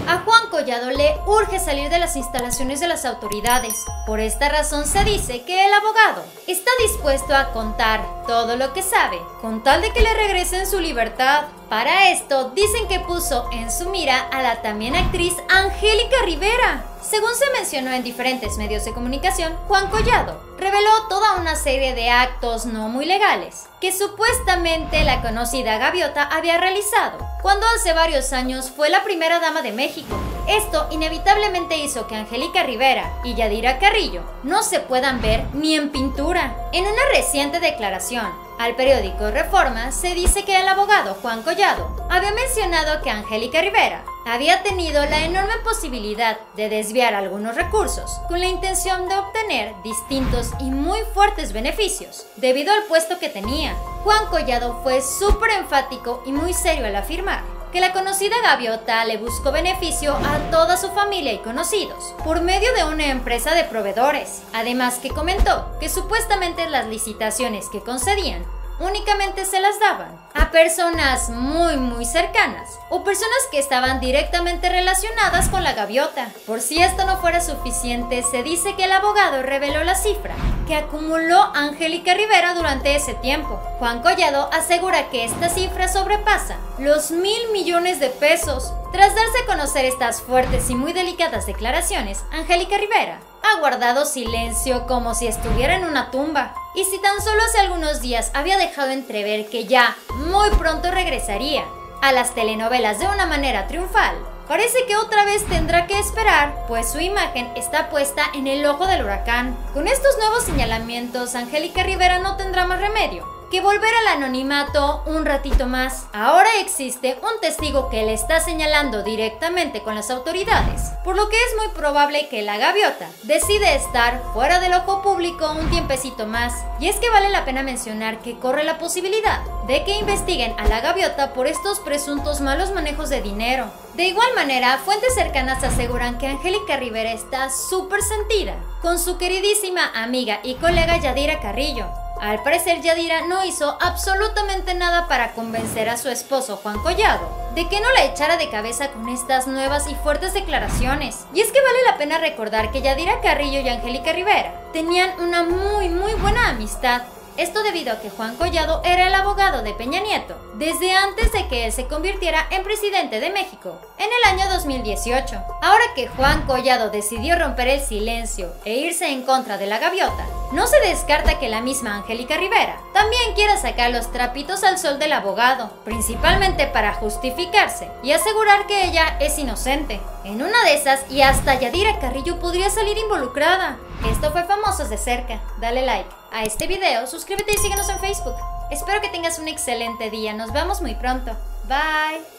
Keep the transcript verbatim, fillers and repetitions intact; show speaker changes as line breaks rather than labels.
A Juan Collado le urge salir de las instalaciones de las autoridades. Por esta razón se dice que el abogado está dispuesto a contar todo lo que sabe, con tal de que le regresen su libertad. Para esto, dicen que puso en su mira a la también actriz Angélica Rivera. Según se mencionó en diferentes medios de comunicación, Juan Collado reveló toda una serie de actos no muy legales que supuestamente la conocida gaviota había realizado cuando hace varios años fue la primera dama de México. Esto inevitablemente hizo que Angélica Rivera y Yadira Carrillo no se puedan ver ni en pintura. En una reciente declaración al periódico Reforma se dice que el abogado Juan Collado había mencionado que Angélica Rivera había tenido la enorme posibilidad de desviar algunos recursos con la intención de obtener distintos y muy fuertes beneficios debido al puesto que tenía. Juan Collado fue súper enfático y muy serio al afirmar que la conocida gaviota le buscó beneficio a toda su familia y conocidos por medio de una empresa de proveedores. Además que comentó que supuestamente las licitaciones que concedían únicamente se las daban a personas muy muy cercanas o personas que estaban directamente relacionadas con la gaviota. Por si esto no fuera suficiente, se dice que el abogado reveló la cifra que acumuló Angélica Rivera durante ese tiempo. Juan Collado asegura que esta cifra sobrepasa los mil millones de pesos. Tras darse a conocer estas fuertes y muy delicadas declaraciones, Angélica Rivera ha guardado silencio como si estuviera en una tumba. Y si tan solo hace algunos días había dejado entrever que ya muy pronto regresaría a las telenovelas de una manera triunfal, parece que otra vez tendrá que esperar, pues su imagen está puesta en el ojo del huracán. Con estos nuevos señalamientos, Angélica Rivera no tendrá más remedio que volver al anonimato un ratito más. Ahora existe un testigo que le está señalando directamente con las autoridades, por lo que es muy probable que la gaviota decide estar fuera del ojo público un tiempecito más. Y es que vale la pena mencionar que corre la posibilidad de que investiguen a la gaviota por estos presuntos malos manejos de dinero. De igual manera, fuentes cercanas aseguran que Angélica Rivera está súper sentida con su queridísima amiga y colega Yadira Carrillo. Al parecer, Yadira no hizo absolutamente nada para convencer a su esposo Juan Collado de que no la echara de cabeza con estas nuevas y fuertes declaraciones. Y es que vale la pena recordar que Yadira Carrillo y Angélica Rivera tenían una muy muy buena amistad. Esto debido a que Juan Collado era el abogado de Peña Nieto desde antes de que él se convirtiera en presidente de México en el año dos mil dieciocho. Ahora que Juan Collado decidió romper el silencio e irse en contra de la gaviota, no se descarta que la misma Angélica Rivera también quiera sacar los trapitos al sol del abogado, principalmente para justificarse y asegurar que ella es inocente. En una de esas, y hasta Yadira Carrillo podría salir involucrada. Esto fue Famosos de Cerca. Dale like a este video, suscríbete y síguenos en Facebook. Espero que tengas un excelente día. Nos vemos muy pronto. Bye.